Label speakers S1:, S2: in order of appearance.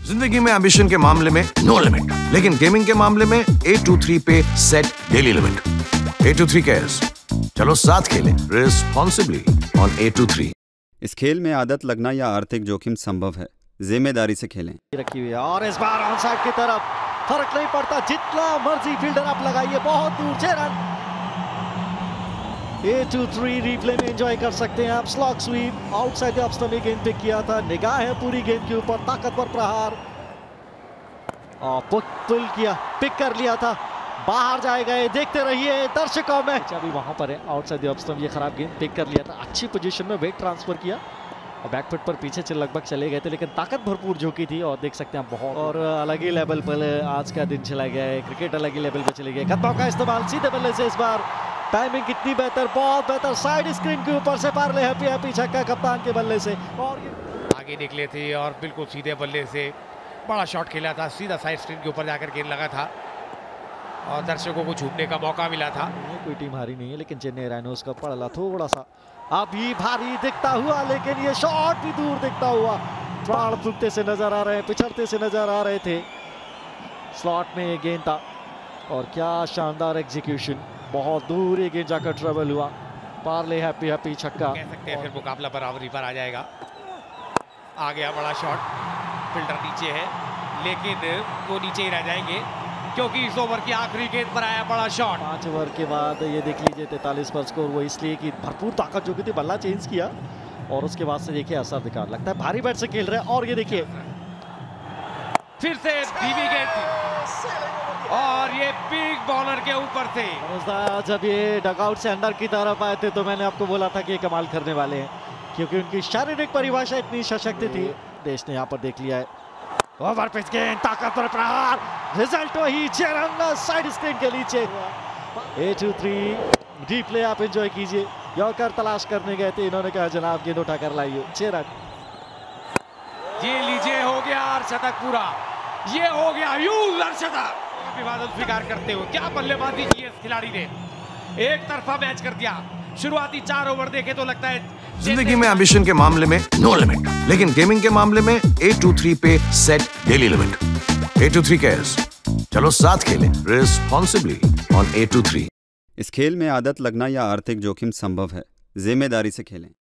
S1: जिंदगी में एम्बिशन के मामले में नो लिमिट, लेकिन गेमिंग के मामले में 823 पे सेट डेली लिमिट। 823 कैश, चलो साथ खेलें रिस्पॉन्सिबली ऑन 823।
S2: इस खेल में आदत लगना या आर्थिक जोखिम संभव है, जिम्मेदारी से खेलें।
S3: रखी हुई है और इस बार ऑन साइड की तरफ फर्क नहीं पड़ता, जितना मर्जी फील्डर आप लगाइए, बहुत दूर 6 रन। 823 रिप्ले में एंजॉय कर सकते हैं आप। Slog sweep outside the off stump में गेंद पिक किया था, निगाह है पूरी गेंद के ऊपर, ताकतवर प्रहार और पुल किया, पिक कर लिया था, बाहर जाएगा। ये देखते रहिए दर्शकों में, अभी वहां पर है आउटसाइड द ऑफ स्टंप, ये खराब गेंद पिक कर लिया था, अच्छी पोजीशन में वेट ट्रांसफर किया और बैकफुट पर पीछे से लगभग चले गए थे, लेकिन ताकत भरपूर झोंकी थी और देख सकते हैं बहुत, और अलग ही लेवल पर आज का दिन चला गया है, क्रिकेट अलग ही लेवल पे चले गए। कदमों का इस्तेमाल सीधे बल्ले से, इस बार टाइमिंग कितनी बेहतर, बहुत बेहतर, साइड स्क्रीन के ऊपर से पारले हैप्पी छक्का कप्तान के बल्ले से, और
S4: आगे निकले थे और बिल्कुल सीधे बल्ले से बड़ा शॉट खेला था, सीधा साइड स्क्रीन के ऊपर जाकर गेंद लगा था और दर्शकों को झूमने का मौका मिला था।
S3: कोई टीम हारी नहीं है, लेकिन चेन्नई राइनोज का पड़ला थोड़ा सा अभी भारी दिखता हुआ, लेकिन ये शॉट भी दूर दिखता हुआ, प्राण फूकते से नजर आ रहे हैं, पिछड़ते से नजर आ रहे थे। स्लॉट में ये गेंद था और क्या शानदार एग्जीक्यूशन, बहुत दूर ये गेंद जाकर ट्रेवल हुआ, पारले हैप्पी छक्का
S4: कह सकते हैं। फिर मुकाबला बराबरी पर आ जाएगा। आ गया बड़ा शॉट, फील्डर नीचे है लेकिन वो नीचे ही रह जाएंगे क्योंकि इस ओवर की आखिरी गेंद पर आया बड़ा शॉट।
S3: 5 ओवर के बाद ये देख लीजिए 43 पर स्कोर, वो इसलिए कि भरपूर ताकत जो की थी, बल्ला चेंज किया और उसके बाद से देखिए असर दिखा, लगता है भारी बैट से खेल रहे हैं। और ये देखिए
S4: फिर से धीमी गेंद थी और ये बिग बॉलर के ऊपर थे।
S3: जब ये डगआउट से अंदर की तरफ आए थे तो मैंने आपको बोला था कि ये कमाल करने वाले हैं, क्योंकि उनकी शारीरिक परिभाषा इतनी सशक्त थी। देश ने यहाँ पर देख लिया है, ओवर पिच गेंद, ताकतवर प्रहार, रिजल्ट वही 6 रन साइड स्क्रीन के नीचे। 823 रिप्ले आप एंजॉय कीजिए। यॉर्कर तलाश करने गए थे, इन्होंने कहा जनाब गेंद उठा कर लाइए, 6 रन।
S4: ये लीजिए हो गया अर्धशतक पूरा, ये हो गया यूज अर्धशतक। अभिवादन स्वीकार करते हो, क्या बल्लेबाजी की इस खिलाड़ी ने, एक तरफा मैच कर दिया। शुरुआती 4 ओवर देखे तो लगता है
S1: जिंदगी में एम्बिशन के मामले में नो लिमिट, लेकिन गेमिंग के मामले में 823 पे सेट डेली लिमिट। 823 कैश, चलो साथ खेलें रिस्पॉन्सिबली ऑन 823।
S2: इस खेल में आदत लगना या आर्थिक जोखिम संभव है, जिम्मेदारी से खेलें।